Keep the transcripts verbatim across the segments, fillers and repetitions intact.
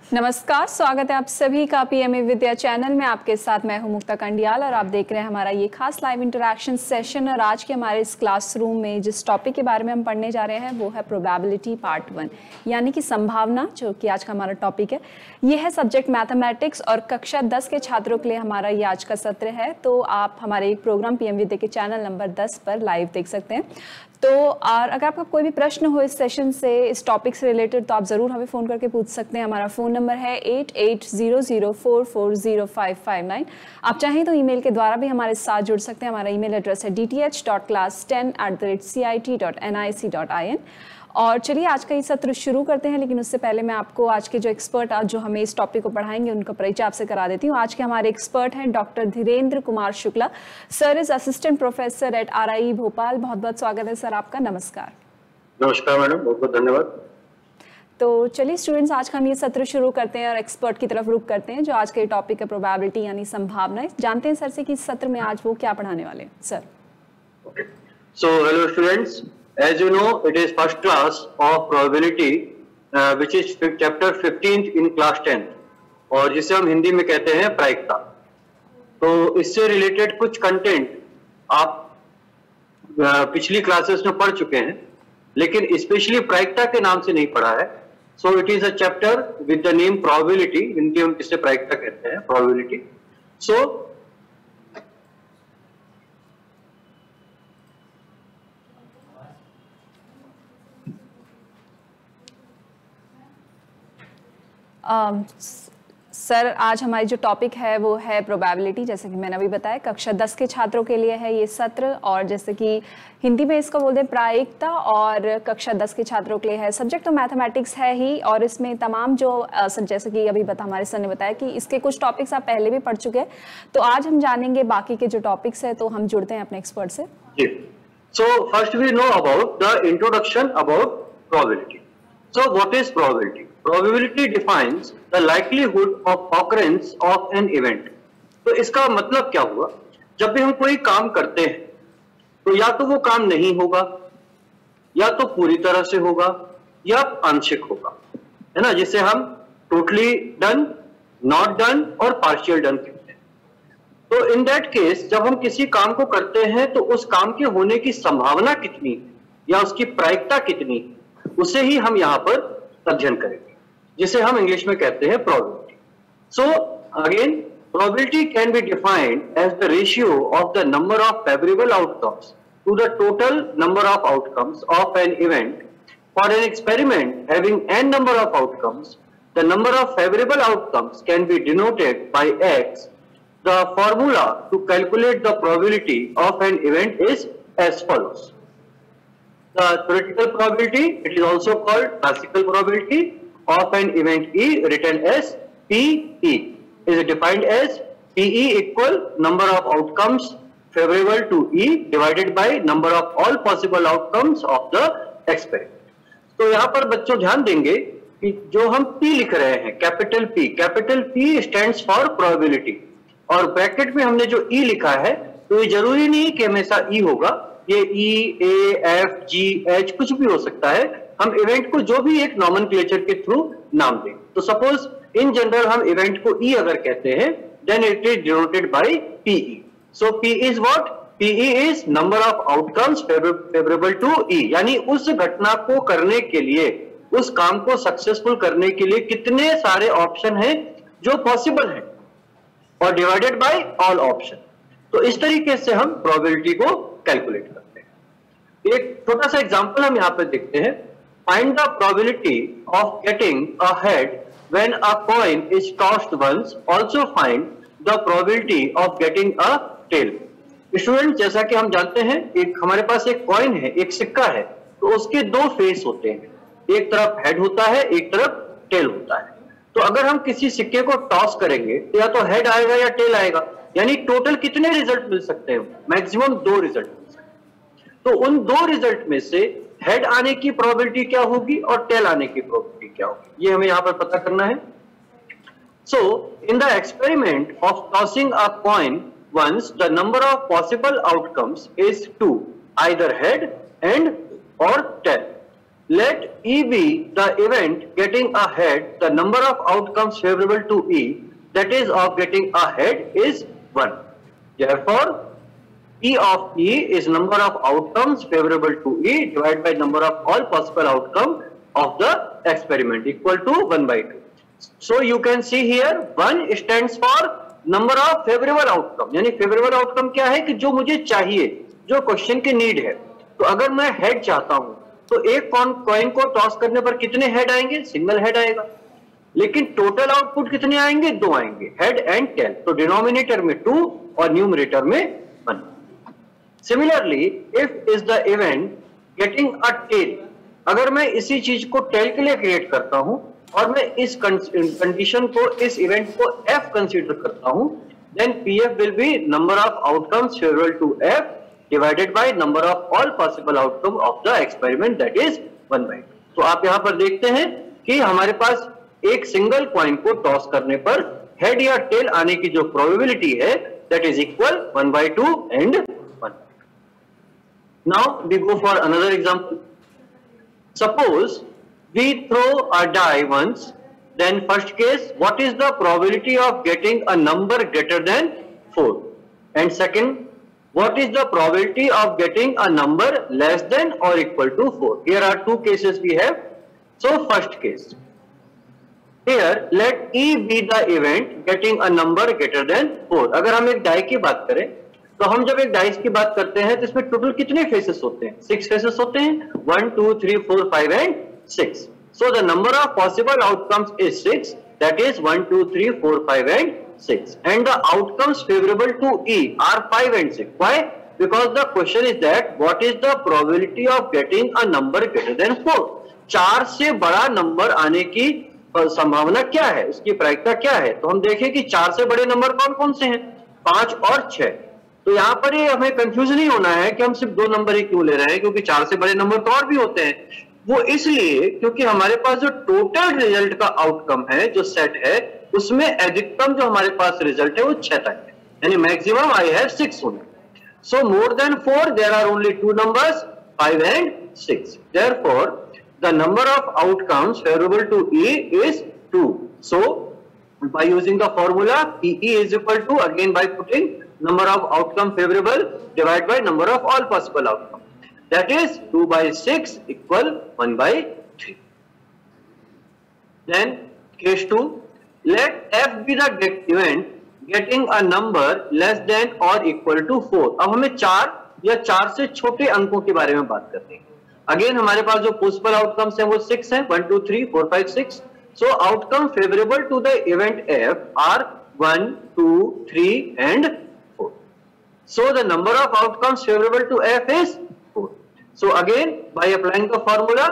नमस्कार, स्वागत है आप सभी का पीएमए विद्या चैनल में। आपके साथ मैं हूं मुक्ता कंडियाल और आप देख रहे हैं हमारा ये खास लाइव इंटरेक्शन सेशन। और आज के हमारे इस क्लासरूम में जिस टॉपिक के बारे में हम पढ़ने जा रहे हैं वो है प्रोबेबिलिटी पार्ट वन, यानी कि संभावना, जो कि आज का हमारा टॉपिक है। ये है सब्जेक्ट मैथमेटिक्स और कक्षा दस के छात्रों के लिए हमारा ये आज का सत्र है। तो आप हमारे एक प्रोग्राम पीएम विद्या के चैनल नंबर दस पर लाइव देख सकते हैं। तो और अगर आपका कोई भी प्रश्न हो इस सेशन से, इस टॉपिक से रिलेटेड, तो आप ज़रूर हमें फ़ोन करके पूछ सकते हैं। हमारा फ़ोन नंबर है eight eight zero zero four four zero five five nine. आप चाहें तो ईमेल के द्वारा भी हमारे साथ जुड़ सकते हैं। हमारा ईमेल एड्रेस है D T H dot class ten at the rate C I T dot N I C dot I N. और चलिए आज का ये सत्र शुरू करते हैं, लेकिन उससे पहले मैं आपको आज के जो एक्सपर्ट आज जो हमें इस टॉपिक को पढ़ाएंगे उनका परिचय आपसे करा देती हूँ। आज के हमारे एक्सपर्ट हैं doctor Dhirendra Kumar Shukla. Sir is assistant professor at R I Bhopal. बहुत बहुत स्वागत है सर आपका। नमस्कार। नमस्कार मैडम, बहुत बहुत धन्यवाद। तो चलिए स्टूडेंट्स, आज का हम ये सत्र शुरू करते हैं और एक्सपर्ट की तरफ रुख करते हैं, जो आज का ये टॉपिक है प्रोबेबिलिटी यानी संभावना। जानते हैं सर से कि इस सत्र में आज वो क्या पढ़ाने वाले हैं sir. So hello students, as you know it is first class of probability uh, which is chapter fifteenth in class tenth और जिसे हम हिंदी में कहते हैं प्रायिकता। तो इससे रिलेटेड कुछ कंटेंट आप uh, पिछली क्लासेस में पढ़ चुके हैं, लेकिन स्पेशली प्रायिकता के नाम से नहीं पढ़ा है। So it is a chapter with the name probability. Hindi हम किससे प्रायिकता कहते हैं, प्रोबेबिलिटी। सो सर uh, आज हमारी जो टॉपिक है वो है प्रोबेबिलिटी। जैसे कि मैंने अभी बताया, कक्षा दस के छात्रों के लिए है ये सत्र, और जैसे कि हिंदी में इसको बोलते हैं प्रायिकता, और कक्षा दस के छात्रों के लिए है। सब्जेक्ट तो मैथमेटिक्स है ही, और इसमें तमाम जो uh, जैसे कि अभी बता हमारे सर ने बताया कि इसके कुछ टॉपिक्स आप पहले भी पढ़ चुके हैं। तो आज हम जानेंगे बाकी के जो टॉपिक्स है। तो हम जुड़ते हैं अपने एक्सपर्ट से। So first we know about the introduction about probability. So what is probability? Probability defines the likelihood of occurrence of an event। तो इसका मतलब क्या हुआ? जब भी हम कोई काम करते हैं तो या तो वो काम नहीं होगा, या तो पूरी तरह से होगा, या आंशिक होगा, है ना, जिसे हम टोटली डन, नॉट डन और पार्शियल डन कहते हैं। तो इन दैट केस जब हम किसी काम को करते हैं तो उस काम के होने की संभावना कितनी है या उसकी प्रायिकता कितनी है, उसे ही हम यहाँ पर अध्ययन करेंगे, जिसे हम इंग्लिश में कहते हैं probability. So again, probability can be defined as the ratio of the number of favourable outcomes to the total number of outcomes of an event. For an experiment having n number of outcomes, the number of favorable outcomes can be denoted by x. The formula to calculate the probability of an event is as follows. The theoretical probability, it is also called classical probability of an event E, written as P E, is defined as P E equal number of outcomes favorable to E divided by number of all possible outcomes of the experiment। तो यहाँ पर बच्चों ध्यान देंगे कि जो हम P लिख रहे हैं, capital P, capital P stands for probability, और ब्रैकेट में हमने जो E लिखा है तो ये जरूरी नहीं कि हमेशा E होगा, ये E, A, F, G, H कुछ भी हो सकता है। हम इवेंट को जो भी एक नॉमेनक्लेचर के थ्रू नाम दें। तो सपोज इन जनरल हम इवेंट को ई अगर कहते हैं, then it is denoted by P E. So P is what? P E is number of outcomes favourable to E, यानी उस घटना को करने के लिए, उस काम को सक्सेसफुल करने के लिए कितने सारे ऑप्शन हैं जो पॉसिबल हैं, और डिवाइडेड बाय ऑल ऑप्शन। तो इस तरीके से हम प्रोबेबिलिटी को कैलकुलेट करते हैं। एक छोटा सा एग्जांपल हम यहाँ पे देखते हैं। Find the probability of getting a head when a coin is tossed once. Also find the probability of getting a tail. Student, जैसा कि हम जानते हैं, एक हमारे पास एक कॉइन है, एक सिक्का है, तो उसके दो फेस होते हैं, एक तरफ हेड होता है, एक तरफ टेल होता है। तो अगर हम किसी सिक्के को टॉस करेंगे तो या तो हेड आएगा या टेल आएगा, यानी टोटल कितने रिजल्ट मिल सकते हैं? मैक्सिमम दो रिजल्ट मिल सकते हैं। तो उन दो रिजल्ट में से हेड आने की प्रोबेबिलिटी क्या होगी और टेल आने की प्रोबेबिलिटी क्या होगी, ये हमें यहां पर पता करना है। So in the experiment of tossing a coin once, the number of possible outcomes is two, either head and और tail. let E be the event getting ahead, the number of outcomes favorable to E, that is of getting ahead, is one. Therefore, P of E is number of outcomes favorable to E divided by number of all possible outcome of the experiment equal to one by two. So you can see here one stands for number of favorable outcome, यानी favorable outcome क्या है कि जो मुझे चाहिए, जो question की need है. तो अगर मैं हेड चाहता हूं तो एक कॉइन को टॉस करने पर कितने हेड आएंगे? सिंगल हेड आएगा. लेकिन टोटल आउटपुट कितने आएंगे? दो आएंगे, हेड एंड टेल. तो डिनोमिनेटर में टू और न्यूमरेटर में one. Similarly if is the event getting a tail, अगर मैं इसी चीज को टेल के लिए क्रिएट करता हूं और मैं इस कंडीशन को, इस इवेंट को एफ कंसीडर करता हूं, then P F will be number of outcomes favourable to F divided by number of all possible outcome of the experiment, that is one by two. तो आप यहां पर देखते हैं कि हमारे पास एक सिंगल कॉइन को टॉस करने पर हेड या टेल आने की जो प्रोबेबिलिटी है that is equal one by two and one. Now we go for another example. Suppose we throw a die once, then first case, what is the probability of getting a number greater than four? And second, what is the probability of getting a number less than or equal to four? Here are two cases we have. So first case, here let E be the event getting a number greater than four. अगर हम एक die की बात करें तो हम जब एक डाइस की बात करते हैं तो इसमें टोटल कितने फेसेस होते हैं? सिक्स फेसेस होते हैं. One two three four five and six. So the number of possible outcomes is six. That is one, two, three, four, five, and six. And the outcomes favorable to E are five and six. Why? Because the question is that what is the probability of getting a number greater than four? चार से बड़ा number आने की संभावना क्या है, उसकी प्रायिकता क्या है? तो हम देखें कि चार से बड़े नंबर कौन कौन से हैं? पांच और छह. तो यहाँ पर ये हमें कंफ्यूज नहीं होना है कि हम सिर्फ दो नंबर ही क्यों ले रहे हैं, क्योंकि चार से बड़े नंबर तो और भी होते हैं. वो इसलिए क्योंकि हमारे पास जो टोटल रिजल्ट का आउटकम है, जो सेट है, उसमें अधिकतम जो हमारे पास रिजल्ट है वो छह तक है, यानी maximum I have six only. So more than four there are only two numbers, five and six. Therefore the number of outcomes favourable to E is two. So by using the formula P E is equal to, again by putting number of outcome favorable divided by number of all possible outcome, that is two by six equal one by three. Then case two, let f be the get event getting a number less than or equal to four. अब हमें चार या चार से छोटे अंकों के बारे में बात करनी है. अगेन हमारे पास जो पॉसिबल आउटकम्स हैं वो सिक्स हैं, one two three four five six. So outcome favourable to the event f are one, two, three and four. So the number of outcomes favorable to f is four. So again, by applying the formula,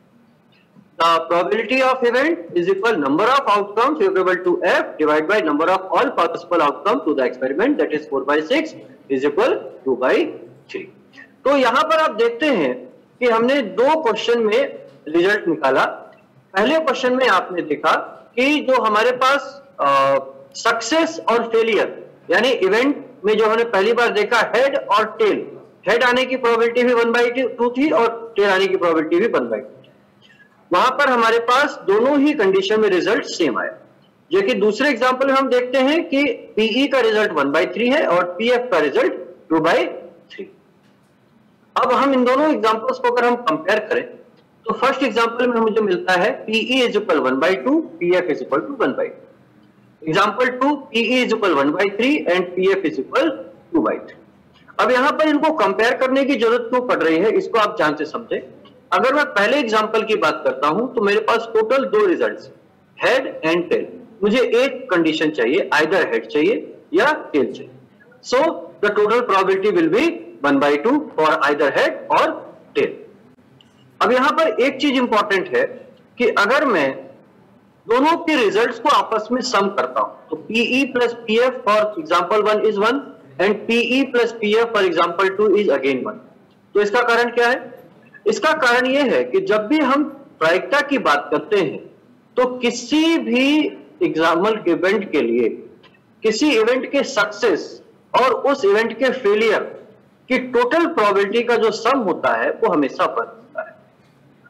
the probability of event is equal number of outcomes favorable to f divided by number of all possible outcomes to the experiment, that is four by six is equal two by three. तो यहाँ पर आप देखते हैं कि हमने दो question में रिजल्ट निकाला. पहले क्वेश्चन में आपने देखा कि जो हमारे पास सक्सेस और फेलियर, यानी इवेंट में जो हमने पहली बार देखा हेड और टेल, हेड आने की प्रोबेबिलिटी भी वन बाई टू थी और टेल आने की प्रोबेबिलिटी भी वन बाई टू थी. वहां पर हमारे पास दोनों ही कंडीशन में रिजल्ट सेम आया. जो कि दूसरे एग्जांपल में हम देखते हैं कि पीई का रिजल्ट वन बाई थ्री है और पीएफ का रिजल्ट टू बाई थ्री. अब हम इन दोनों एग्जांपल्स को अगर हम कंपेयर करें तो फर्स्ट एग्जांपल में हमें जो मिलता है P E is equal one by two, P F is equal to one by two. Example two, P E is equal one by three and P F is equal two by three. अब यहाँ पर इनको compare करने की जरूरत क्यों पड़ रही है, इसको आप ध्यान से समझें. अगर मैं पहले एग्जांपल की बात करता हूं तो मेरे पास टोटल दो रिजल्ट्स, हेड एंड टेल. मुझे एक कंडीशन चाहिए, आइदर हेड चाहिए या टेल चाहिए. So the total probability will be one by two for either head और टेल. अब यहाँ पर एक चीज इंपॉर्टेंट है कि अगर मैं दोनों के रिजल्ट्स को आपस में सम करता हूं तो P E plus P F for example one is one and P E plus P F for example two is again one. तो इसका कारण क्या है? इसका कारण यह है कि जब भी हम प्रायिकता की बात करते हैं तो किसी भी एग्जाम्पल इवेंट के लिए किसी इवेंट के सक्सेस और उस इवेंट के फेलियर की टोटल प्रोबेबिलिटी का जो सम होता है वो हमेशा फर्क होता है.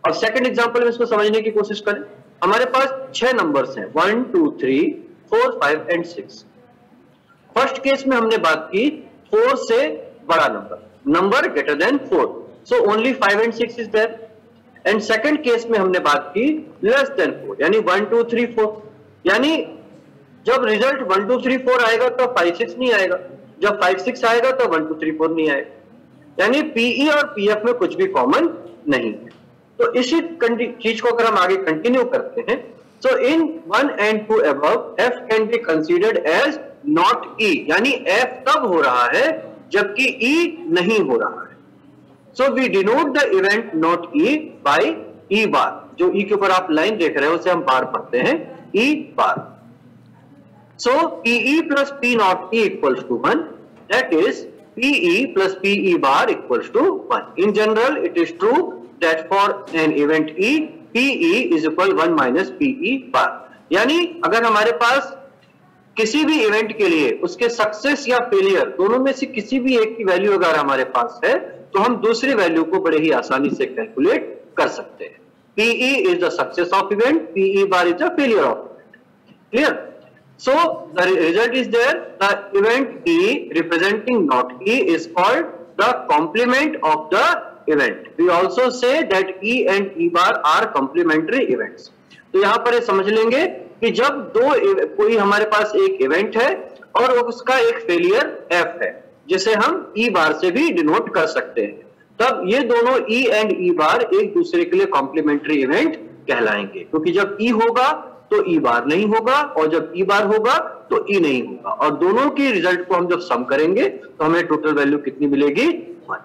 अब सेकंड एग्जांपल में इसको समझने की कोशिश करें। हमारे पास छह नंबर्स हैं, one two three four five and six. First case में हमने बात की फोर से बड़ा number, number greater than four, so only five and six is there. And second case में हमने बात की लेस देन फोर, यानी वन टू थ्री फोर, यानी जब result one two three four आएगा तो फाइव सिक्स नहीं आएगा, जब फाइव सिक्स आएगा तो वन टू थ्री फोर नहीं आएगा, यानी पीई और पीएफ में कुछ भी कॉमन नहीं है। तो इसी चीज को अगर हम आगे कंटिन्यू करते हैं, so in one and two above F can be considered as not E, यानी एफ तब हो रहा है जबकि ई नहीं हो रहा है। So we denote the event not E by E bar, जो ई के ऊपर आप लाइन देख रहे हो उसे हम बार पढ़ते हैं ई बार। So P E plus P naught E equals to one. That is P E plus P E bar equals to one. In general, it is true that for an event E, P E is equal one minus P E bar. यानी अगर हमारे पास किसी भी event के लिए उसके success या failure दोनों में से किसी भी एक की वैल्यू अगर हमारे पास है तो हम दूसरी वैल्यू को बड़े ही आसानी से कैलकुलेट कर सकते हैं। P E is the success of event, P E bar is the failure of event. Clear? So the result is there. The event E representing not E is called the complement of the event. We also say that E and E bar are complementary events. तो यहाँ पर ये समझ लेंगे कि जब दो कोई हमारे पास एक इवेंट है और उसका एक फेलियर F है, जिसे हम E बार से भी डिनोट कर सकते हैं, तब ये दोनों E एंड E बार एक दूसरे के लिए कॉम्प्लीमेंट्री इवेंट कहलाएंगे, क्योंकि जब E होगा तो ई बार नहीं होगा और जब ई बार होगा तो ई नहीं होगा, और दोनों के रिजल्ट को हम जब सम करेंगे तो हमें टोटल वैल्यू कितनी मिलेगी, वन।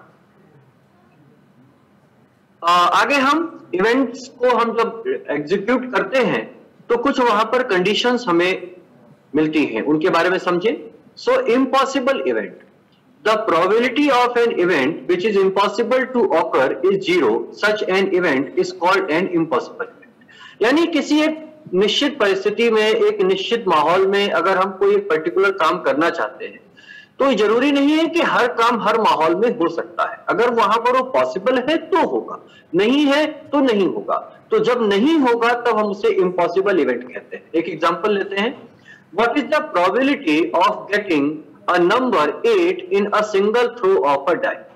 आगे हम इवेंट्स को हम जब एग्जीक्यूट करते हैं तो कुछ वहां पर कंडीशंस हमें मिलती हैं, उनके बारे में समझें। So impossible event, the probability of an event which is impossible to occur is zero, such an event is called an impossible event. यानी किसी एक निश्चित परिस्थिति में, एक निश्चित माहौल में अगर हम कोई पर्टिकुलर काम करना चाहते हैं तो जरूरी नहीं है कि हर काम हर माहौल में हो सकता है। अगर वहां पर वो पॉसिबल है तो होगा, नहीं है तो नहीं होगा। तो जब नहीं होगा तब हम उसे इम्पॉसिबल इवेंट कहते हैं। एक एग्जांपल लेते हैं, what is the probability of getting a number eight in a single throw of a die.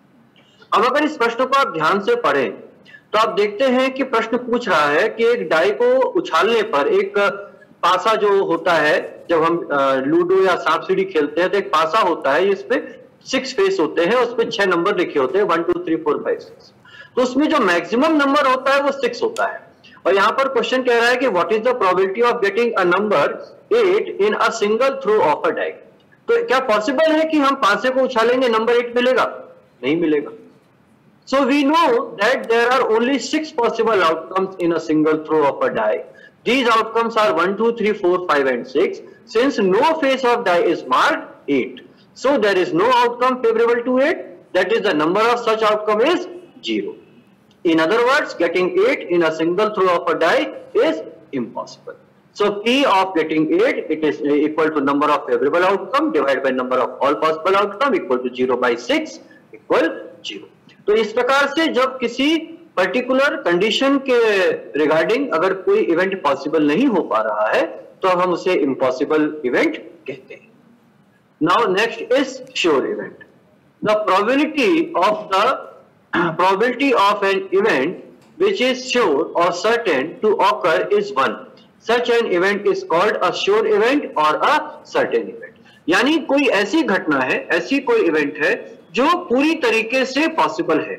अब अगर इस प्रश्न को आप ध्यान से पढ़ें तो आप देखते हैं कि प्रश्न पूछ रहा है कि एक डाई को उछालने पर, एक पासा जो होता है जब हम लूडो या सांप सीढ़ी खेलते हैं तो एक पासा होता है, इस पे सिक्स फेस होते हैं, उस पे छह नंबर लिखे होते हैं, one two three four five six. तो उसमें जो मैक्सिमम नंबर होता है वो सिक्स होता है, और यहाँ पर क्वेश्चन कह रहा है कि what is the probability of getting a number eight in a single throw of a die. तो क्या पॉसिबल है कि हम पासे को उछालेंगे नंबर एट मिलेगा? नहीं मिलेगा। So we know that there are only six possible outcomes in a single throw of a die. These outcomes are one, two, three, four, five and six. Since no face of die is marked eight, so there is no outcome favorable to eight. That is, the number of such outcome is zero. In other words, getting eight in a single throw of a die is impossible. So P of getting eight, it is equal to number of favorable outcome divided by number of all possible outcome equal to zero by six equal zero. तो इस प्रकार से जब किसी particular condition के regarding अगर कोई event possible नहीं हो पा रहा है तो हम उसे इम्पॉसिबल इवेंट कहते हैं। Now next is sure event. The probability of the probability of an event which is sure और certain to occur is one. Such an event is called a sure event और a certain event. यानी कोई ऐसी घटना है, ऐसी कोई event है जो पूरी तरीके से पॉसिबल है,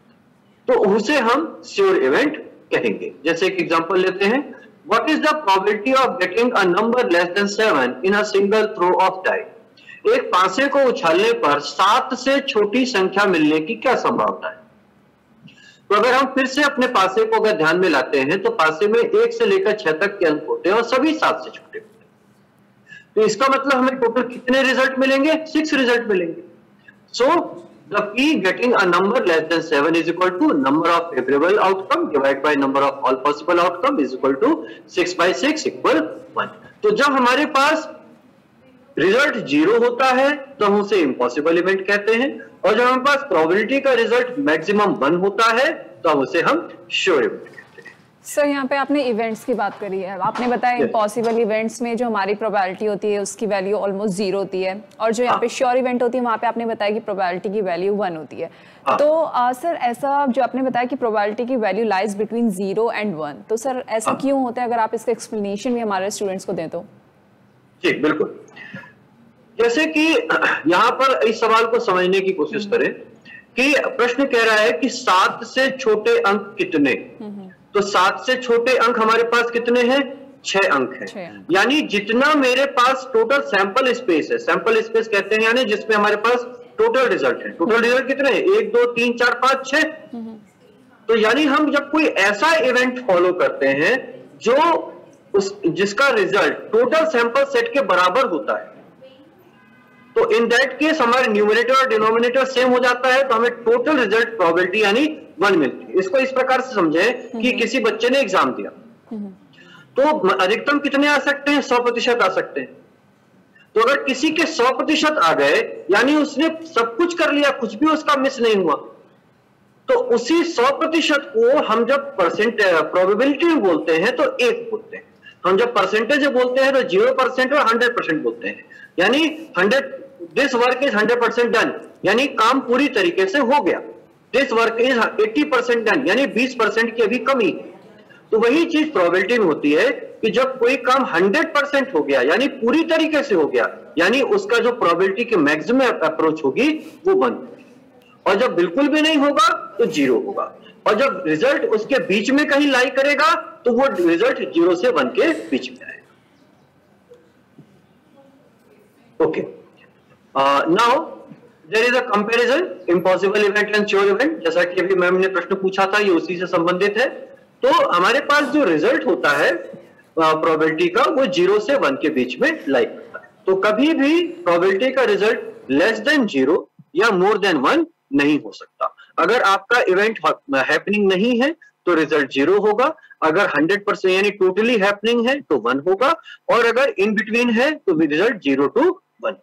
तो उसे हम श्योर इवेंट कहेंगे। जैसे एक एग्जांपल लेते हैं, what is the probability of getting a number less than seven in a single throw of die. एक पासे को उछालने पर सात से छोटी संख्या मिलने की क्या संभावना है? तो अगर हम फिर से अपने पासे को अगर ध्यान में लाते हैं तो पासे में एक से लेकर छह तक के अंक होते हैं और सभी सात से छोटे होते हैं। तो इसका मतलब हमें टोटल कितने रिजल्ट मिलेंगे? सिक्स रिजल्ट मिलेंगे। So the P getting a number less than seven is equal to number of favorable outcome divided by number of all possible outcome is equal to six by six equal one. तो जब हमारे पास result zero होता है तो हम उसे impossible event कहते हैं, और जब हमारे पास प्रोबेबिलिटी का रिजल्ट मैक्सिमम वन होता है तो अब उसे हम श्योर इवेंट कहते हैं। सर यहाँ पे आपने इवेंट्स की बात करी है, आपने बताया इम्पॉसिबल इवेंट्स में जो हमारी प्रोबेबिलिटी होती है उसकी वैल्यू ऑलमोस्ट जीरो होती है, और जो यहाँ पे श्योर इवेंट होती है वहाँ पे आपने बताया कि प्रोबेबिलिटी की वैल्यू वन होती है। तो आ, सर ऐसा जो आपने बताया कि प्रोबेबिलिटी की value lies between zero and one, तो सर ऐसा क्यों होता है? अगर आप इसका एक्सप्लेनेशन भी हमारे स्टूडेंट्स को दें तो। जी बिल्कुल, जैसे कि यहाँ पर इस सवाल को समझने की कोशिश करें कि प्रश्न कह रहा है कि सात से छोटे अंक कितने, तो सात से छोटे अंक हमारे पास कितने हैं? छह अंक हैं। यानी जितना मेरे पास टोटल सैंपल स्पेस है, सैंपल स्पेस कहते हैं यानी जिसमें हमारे पास टोटल रिजल्ट है, टोटल रिजल्ट कितने हैं? एक दो तीन चार पांच छह। तो यानी हम जब कोई ऐसा इवेंट फॉलो करते हैं जो उस जिसका रिजल्ट टोटल सैंपल सेट के बराबर होता है, तो इन दैट केस हमारे न्यूमरेटर और डिनोमिनेटर सेम हो जाता है, तो हमें टोटल रिजल्ट प्रोबेबिलिटी यानी वन मिलती है। इसको इस प्रकार से समझें कि किसी बच्चे ने एग्जाम दिया, तो अधिकतम कितने आ सकते हैं? सौ प्रतिशत आ सकते हैं। तो अगर किसी के सौ प्रतिशत आ गए यानी उसने सब कुछ कर लिया, कुछ भी उसका मिस नहीं हुआ, तो उसी सौ प्रतिशत को हम जब परसेंट प्रोबेबिलिटी में बोलते हैं तो एक बोलते हैं। हम जब परसेंटेज बोलते हैं तो जीरो परसेंट और हंड्रेड परसेंट बोलते हैं। यानी hundred this work is hundred percent done, यानी काम पूरी तरीके से हो गया। This work is eighty percent done, यानी बीस परसेंट की अभी कमी है। तो वही चीज प्रोबेबिलिटी में होती है कि जब कोई काम हंड्रेड परसेंट हो गया यानी पूरी तरीके से हो गया, यानी उसका जो प्रोबेबिलिटी की मैक्सिमम अप्रोच होगी वो वन होगी, और जब बिल्कुल भी नहीं होगा तो जीरो होगा, और जब रिजल्ट उसके बीच में कहीं लाई करेगा तो वो रिजल्ट जीरो से वन के बीच में आएगा। Okay, now there is a comparison impossible event and sure event. जैसा कि अभी मैम ने प्रश्न पूछा था, ये उसी से संबंधित है। तो हमारे पास जो रिजल्ट होता है प्रोबेबिलिटी का, वो जीरो से वन के बीच में लाई करता है। तो कभी भी प्रोबेबिलिटी का रिजल्ट लेस देन जीरो या मोर देन वन नहीं हो सकता। अगर आपका इवेंट हैपनिंग नहीं है तो रिजल्ट जीरो होगा, अगर हंड्रेड परसेंट यानी टोटली हैपनिंग है तो वन होगा, और अगर इन बिटवीन है तो result zero to one.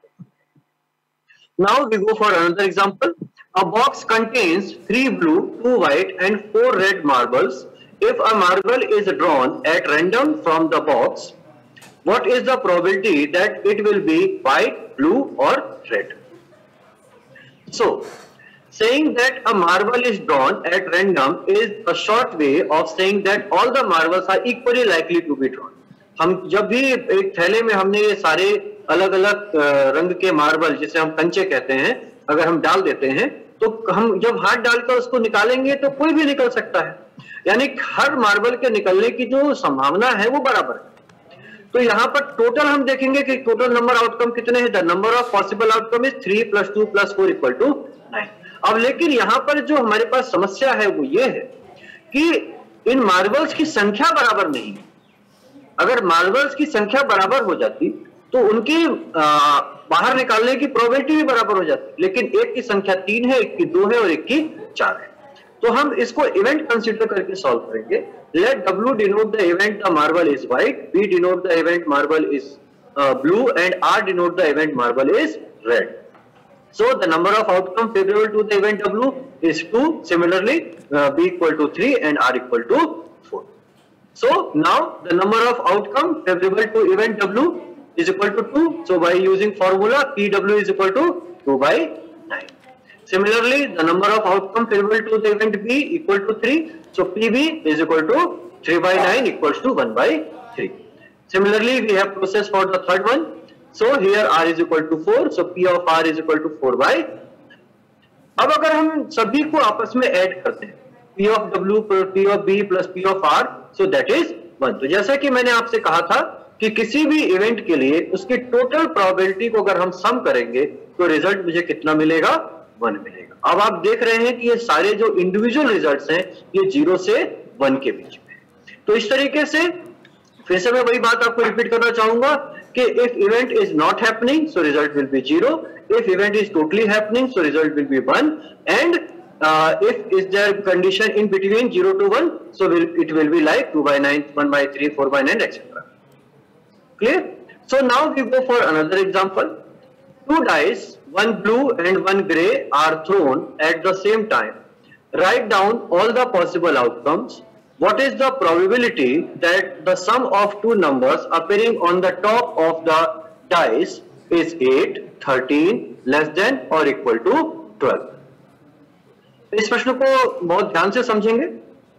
Now we go for another example. A box contains three blue, two white and four red marbles. If a marble is drawn at random from the box, what is the probability that it will be white, blue or red? So, saying that a marble is drawn at random is a short way of saying that all the marbles are equally likely to be drawn. हम जब भी एक थैले में हमने ये सारे अलग अलग रंग के मार्बल, जिसे हम कंचे कहते हैं, अगर हम डाल देते हैं तो हम जब हाथ डालकर उसको निकालेंगे तो कोई भी निकल सकता है, यानी हर मार्बल के निकलने की जो संभावना है वो बराबर है। तो यहाँ पर टोटल हम देखेंगे कि टोटल नंबर आउटकम कितने हैं। The number of possible outcome is three plus two plus four equal to nine. अब लेकिन यहाँ पर जो हमारे पास समस्या है वो ये है कि इन मार्बल्स की संख्या बराबर नहीं है। अगर मार्बल्स की संख्या बराबर हो जाती तो उनकी आ, बाहर निकालने की प्रोबेबिलिटी भी बराबर हो जाती, लेकिन एक की संख्या तीन है, एक की दो है और एक की चार है। तो हम इसको इवेंट कंसीडर करके सॉल्व करेंगे। Let W denote the event the marble is white, B denote the event marble is blue and R denote the event marble is red. So the number of outcome favorable to the event W is two. Similarly, uh, B equal to three and R equal to four. So now the number of outcome favorable to event W is equal to two. So by using formula, P W is equal to two by nine. Similarly, the number of outcome favorable to the event B equal to three. So P B is equal to three by nine equals to one by three. Similarly, we have process for the third one. So here R is equal to four. So P of R is equal to four by. अब अगर हम सभी को आपस में add करते हैं, P of W plus P of B plus P of R, so that is one. तो जैसा कि मैंने आपसे कहा था कि किसी भी इवेंट के लिए उसकी टोटल प्रोबेबिलिटी को अगर हम सम करेंगे तो रिजल्ट मुझे कितना मिलेगा? वन मिलेगा। अब आप देख रहे हैं कि ये सारे जो इंडिविजुअल रिजल्ट्स हैं ये जीरो से वन के बीच में। तो इस तरीके से फिर से मैं वही बात आपको रिपीट करना चाहूंगा कि if event is not happening so result will be zero, if event is totally happening so result will be one, and if is there condition in between zero to one so it will be like two by nine, one by three, four by nine etcetera. Clear? So now we go for another example. Two dice, one blue and one gray, are thrown at the same time. write down all the possible outcomes. What is the probability that the sum of two numbers appearing on the top of the dice is eight, thirteen, less than or equal to twelve? इस प्रश्न को बहुत ध्यान से समझेंगे।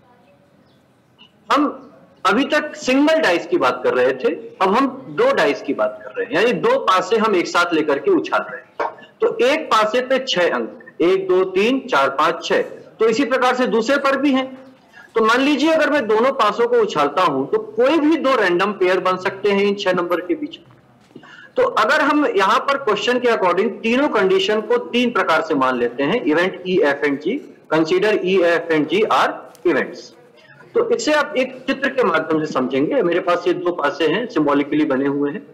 हम अभी तक सिंगल डाइस की बात कर रहे थे, अब हम दो डाइस की बात कर रहे हैं, यानी दो पासे हम एक साथ लेकर के उछाल रहे हैं। तो एक पासे पे छह अंक, एक दो तीन चार पांच छह, तो इसी प्रकार से दूसरे पर भी हैं। तो मान लीजिए अगर मैं दोनों पासों को उछालता हूं तो कोई भी दो रैंडम पेयर बन सकते हैं इन छह नंबर के बीच। तो अगर हम यहां पर क्वेश्चन के अकॉर्डिंग तीनों कंडीशन को तीन प्रकार से मान लेते हैं, event E F and G, consider E F and G are events. तो इसे आप एक चित्र के माध्यम से समझेंगे। मेरे पास ये दो पासे हैं, सिंबॉलिकली बने हुए हैं।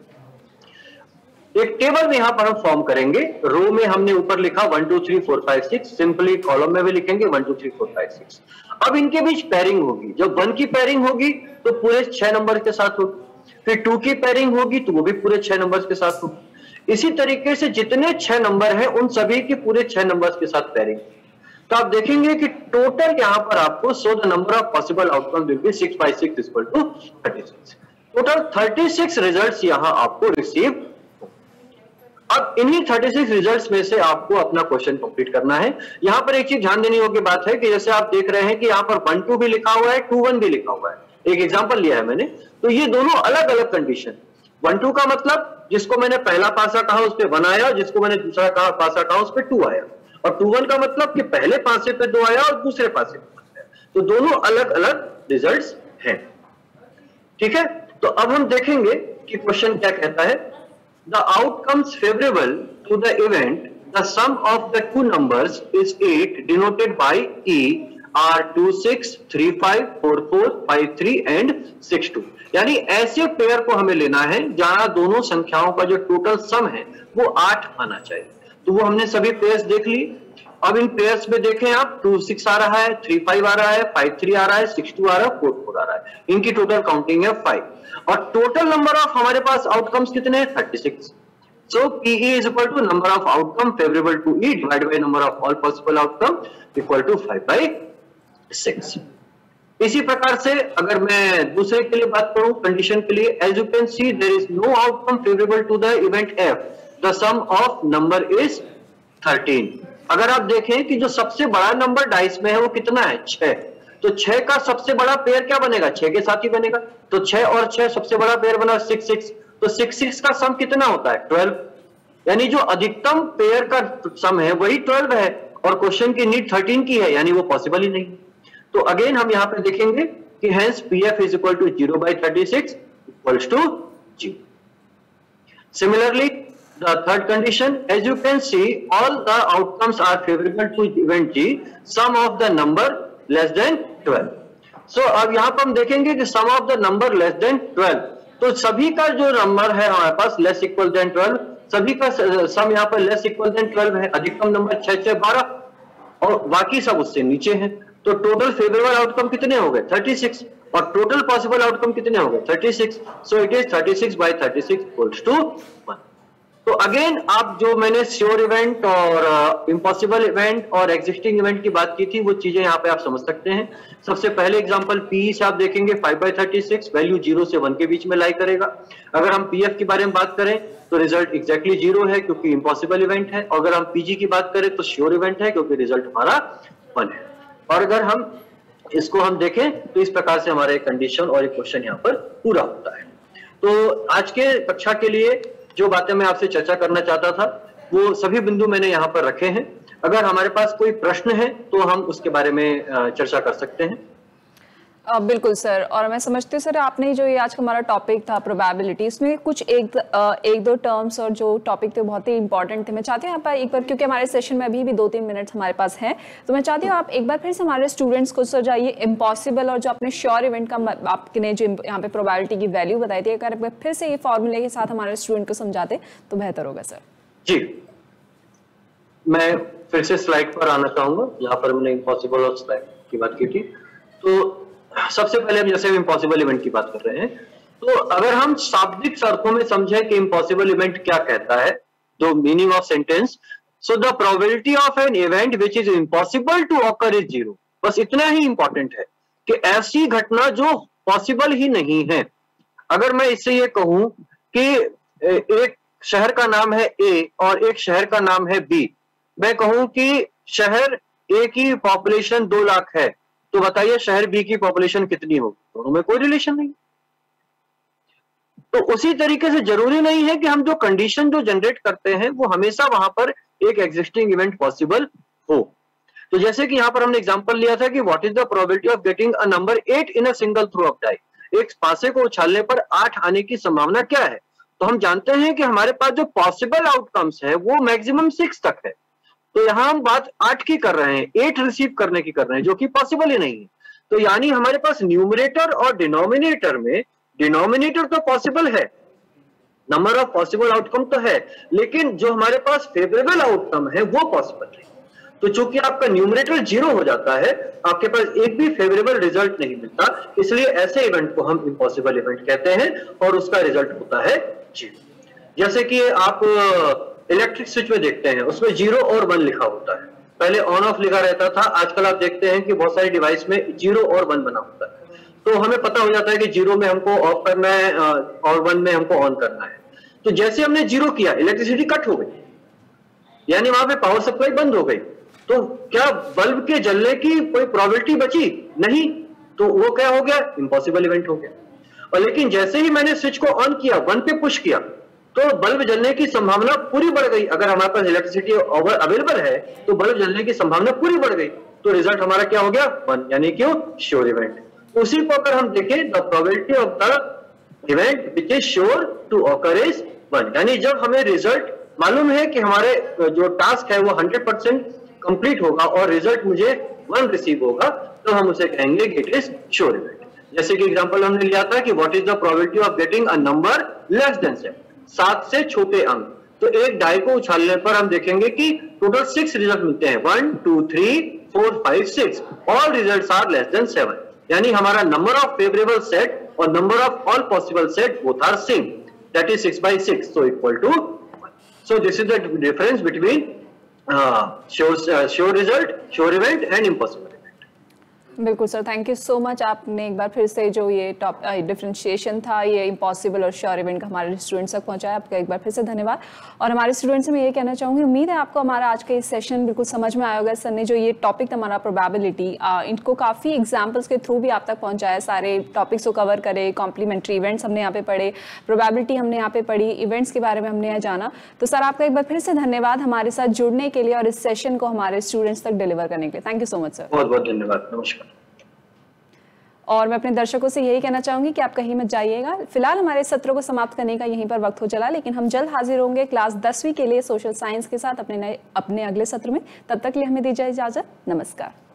एक टेबल में यहां पर हम फॉर्म करेंगे। रो में हमने ऊपर लिखा one two three four five six, simply column में भी लिखेंगे one two three four five six. अब इनके बीच पेयरिंग होगी। जब वन की पेयरिंग होगी तो पूरे छह नंबर के साथ होगी, फिर टू की पेयरिंग होगी तो वो भी पूरे छह नंबर के साथ होगी। इसी तरीके से जितने छह नंबर हैं उन सभी के पूरे छह नंबर के साथ पेयरिंग। तो आप देखेंगे कि टोटल यहां पर आपको so the number of possible outcome will be six by six equal to thirty six. Total thirty six results यहां आपको रिसीव। अब इन्हीं थर्टी सिक्स रिजल्ट्स में से आपको अपना क्वेश्चन कंप्लीट करना है। यहां पर एक चीज ध्यान देने योग्य बात है कि जैसे आप देख रहे हैं कि यहां पर वन टू भी लिखा हुआ है, टू वन भी लिखा हुआ है। एक एग्जांपल लिया है मैंने, तो ये दोनों अलग अलग कंडीशन। वन टू का मतलब जिसको मैंने पहला पासा कहा उस पर वन आया, जिसको मैंने दूसरा कहा पासा कहा उस पर टू आया। और टू वन का मतलब कि पहले पासे पे दो आया और दूसरे पासे पे आया। तो दोनों अलग अलग रिजल्ट्स हैं। ठीक है, तो अब हम देखेंगे कि क्वेश्चन क्या कहता है। The outcomes favorable to the event, the sum of the two numbers is eight, denoted by E, are two six, three five, four four, five three and six two। यानी ऐसे पेयर को हमें लेना है जहां दोनों संख्याओं का जो टोटल सम है वो आठ आना चाहिए। तो वो हमने सभी पेयर्स देख ली। अब इन पेयर्स में देखें आप, टू सिक्स आ रहा है, थ्री फाइव आ रहा है, फाइव थ्री आ रहा है, सिक्स टू आ रहा है, फोर फोर आ रहा है। इनकी टोटल काउंटिंग है फाइव। और टोटल नंबर ऑफ हमारे पास आउटकम्स कितने हैं? Thirty six. So P E is equal to number of outcome favourable to E divide by number of all possible outcome equal to five by six. इसी प्रकार से अगर मैं दूसरे के लिए बात करूं, कंडीशन के लिए, as you can see there is no outcome favourable to the event F, the sum of number is thirteen. अगर आप देखें कि जो सबसे बड़ा नंबर डाइस में है वो कितना है? छह। तो छह का सबसे बड़ा पेयर क्या बनेगा? छह के साथ ही बनेगा। तो छह और छह सबसे बड़ा पेयर बना सिक्स सिक्स। तो सिक्स सिक्स का सम कितना होता है? ट्वेल्व। यानी जो अधिकतम पेयर का सम है वही ट्वेल्व है और क्वेश्चन की नीड थर्टीन की है, यानी वो पॉसिबल ही नहीं। तो अगेन हम यहां पे देखेंगे कि hence P F is equal to zero by thirty six equals to G. Similarly the third condition, as you can see all the outcomes are favorable to event G, sum of the number less than twelve. so अब यहां पर हम देखेंगे कि sum of the number less than twelve, तो सभी का जो नंबर है हमारे पास लेस इक्वल देन ट्वेल्व, सभी का सम यहां पर लेस इक्वल देन ट्वेल्व है। अधिकतम नंबर छह छह बारह और बाकी सब उससे नीचे है। तो टोटल फेवरेबल आउटकम कितने हो गए? Thirty six. और टोटल पॉसिबल आउटकम कितने हो गए? Thirty six. So it is thirty six by thirty six equals to one. तो अगेन आप जो मैंने श्योर इवेंट और इम्पॉसिबल uh, इवेंट और एग्जिस्टिंग इवेंट की बात की थी वो चीजें यहाँ पे आप समझ सकते हैं। सबसे पहले एग्जांपल पी से आप देखेंगे five by thirty six, value zero से वन के बीच में लाई करेगा। अगर हम पीएफ के बारे में बात करें तो रिजल्ट एग्जैक्टली जीरो है क्योंकि इम्पॉसिबल इवेंट है। अगर हम पीजी की बात करें तो श्योर इवेंट है क्योंकि रिजल्ट हमारा वन है। और अगर हम इसको हम देखें तो इस प्रकार से हमारा एक कंडीशन और एक क्वेश्चन यहाँ पर पूरा होता है। तो आज के कक्षा के लिए जो बातें मैं आपसे चर्चा करना चाहता था वो सभी बिंदु मैंने यहाँ पर रखे हैं। अगर हमारे पास कोई प्रश्न है तो हम उसके बारे में चर्चा कर सकते हैं। Uh, बिल्कुल सर, और मैं समझती हूँ सर आपने जो ये आज का हमारा टॉपिक था प्रोबेबिलिटी, उसमें कुछ एक uh, एक दो टर्म्स और जो टॉपिक थे बहुत ही इंपॉर्टेंट थे। मैं चाहती हूँ यहाँ पर एक बार, क्योंकि हमारे सेशन में अभी भी दो तीन मिनट हमारे पास हैं, तो मैं चाहती हूँ आप एक बार फिर से हमारे स्टूडेंट्स को सर जाइए इम्पॉसिबल और जो आपने श्योर इवेंट का आपने जो यहाँ पे प्रोबेबिलिटी की वैल्यू बताई थी, अगर फिर से ये फॉर्मूले के साथ हमारे स्टूडेंट को समझाते तो बेहतर होगा सर। जी, मैं फिर से स्लाइड पर आना चाहूंगा जहाँ पर मैंने इम्पॉसिबल और स्लाइड की बात की थी। तो सबसे पहले हम जैसे इम्पॉसिबल इवेंट की बात कर रहे हैं, तो अगर हम शाब्दिक अर्थों में समझें कि इम्पॉसिबल इवेंट क्या कहता है, तो meaning of sentence, so the probability of an event which is impossible to occur is zero. बस इतना ही इंपॉर्टेंट है कि ऐसी घटना जो पॉसिबल ही नहीं है। अगर मैं इससे ये कहूं कि एक शहर का नाम है ए और एक शहर का नाम है बी, मैं कहूं कि शहर ए की पॉपुलेशन दो लाख है, तो बताइए शहर बी की पॉपुलेशन कितनी होगी? दोनों में कोई रिलेशन नहीं। तो उसी तरीके से जरूरी नहीं है कि हम जो कंडीशन जो जनरेट करते हैं वो हमेशा वहां पर एक एग्जिस्टिंग इवेंट पॉसिबल हो। तो जैसे कि यहां पर हमने एग्जांपल लिया था कि what is the probability of getting a number eight in a single throw of die, एक पासे को उछालने पर आठ आने की संभावना क्या है? तो हम जानते हैं कि हमारे पास जो पॉसिबल आउटकम्स है वो मैक्सिमम सिक्स तक है। तो यहां हम बात आठ की कर रहे हैं, एट रिसीव करने की कर रहे हैं, जो कि पॉसिबल ही नहीं है। तो यानी हमारे पास न्यूमरेटर और डिनोमिनेटर में, डिनोमिनेटर तो पॉसिबल है, नंबर ऑफ पॉसिबल आउटकम तो है, लेकिन जो हमारे पास फेवरेबल आउटकम है वो पॉसिबल नहीं। तो चूंकि आपका न्यूमरेटर जीरो हो जाता है, आपके पास एक भी फेवरेबल रिजल्ट नहीं मिलता, इसलिए ऐसे इवेंट को हम इम्पॉसिबल इवेंट कहते हैं और उसका रिजल्ट होता है जीरो। जैसे कि आप इलेक्ट्रिक स्विच में देखते हैं, उसमें जीरो और वन लिखा होता है, पहले ऑन ऑफ लिखा रहता था, आजकल आप देखते हैं कि बहुत सारी डिवाइस में जीरो और वन बना होता है। तो हमें पता हो जाता है कि जीरो में हमको ऑफ करना है और वन में हमको ऑन करना है। तो जैसे हमने जीरो किया, इलेक्ट्रिसिटी कट हो गई, यानी वहां पे पावर सप्लाई बंद हो गई। तो क्या बल्ब के जलने की कोई प्रोबेबिलिटी बची? नहीं। तो वो क्या हो गया? इम्पॉसिबल इवेंट हो गया। और लेकिन जैसे ही मैंने स्विच को ऑन किया, वन पे पुश किया, तो बल्ब जलने की संभावना पूरी बढ़ गई। अगर हमारे पास इलेक्ट्रिसिटी अवेलेबल है तो बल्ब जलने की संभावना पूरी बढ़ गई। तो रिजल्ट हमारा क्या हो गया? वन, यानी क्यों? Sure event. उसी को अगर हम देखें, the probability of the event which is sure to occur is one, यानी जब हमें रिजल्ट मालूम है कि हमारे जो टास्क है वो हंड्रेड परसेंट कंप्लीट होगा और रिजल्ट मुझे वन रिसीव होगा, तो हम उसे कहेंगे कि इट इज श्योर इवेंट। जैसे कि एग्जांपल हमने लिया था कि what is the probability of getting a number less than seven, सात से छोटे अंक। तो एक डाई को उछालने पर हम देखेंगे कि टोटल सिक्स रिजल्ट मिलते हैं, one two three four five six, all results are less than seven, यानी हमारा नंबर ऑफ फेवरेबल सेट और number of all possible set both are same, that is six by six, so equal to one. So this is the difference between sure sure result, sure event and impossible. बिल्कुल sir, thank you so much. आपने एक बार फिर से जो ये top differentiation था, ये impossible और श्योर इवेंट का हमारे स्टूडेंट्स तक पहुंचाया, आपका एक बार फिर से धन्यवाद। और हमारे स्टूडेंट्स से मैं ये कहना चाहूँगी, उम्मीद है आपको हमारा आज का ये सेशन बिल्कुल समझ में आया होगा। सर ने जो ये टॉपिक था हमारा प्रोबेबिलिटी, इनको काफ़ी एग्जाम्पल्स के थ्रू भी आप तक पहुँचाया, सारे टॉपिक्स को कवर करे, कॉम्प्लीमेंट्री इवेंट्स हमने यहाँ पे पढ़े, प्रोबेबिलिटी हमने यहाँ पे पढ़ी, इवेंट्स के बारे में हमने यहाँ जाना। तो सर आपका एक बार फिर से धन्यवाद हमारे साथ जुड़ने के लिए और इस सेशन को हमारे स्टूडेंट्स तक डिलीवर करने के लिए। Thank you so much sir. बहुत बहुत धन्यवाद, नमस्कार। और मैं अपने दर्शकों से यही कहना चाहूंगी कि आप कहीं मत जाइएगा। फिलहाल हमारे सत्रों को समाप्त करने का यहीं पर वक्त हो चला, लेकिन हम जल्द हाजिर होंगे क्लास दसवीं के लिए सोशल साइंस के साथ अपने नए अपने अगले सत्र में। तब तक के लिए हमें दीजिए इजाजत। नमस्कार।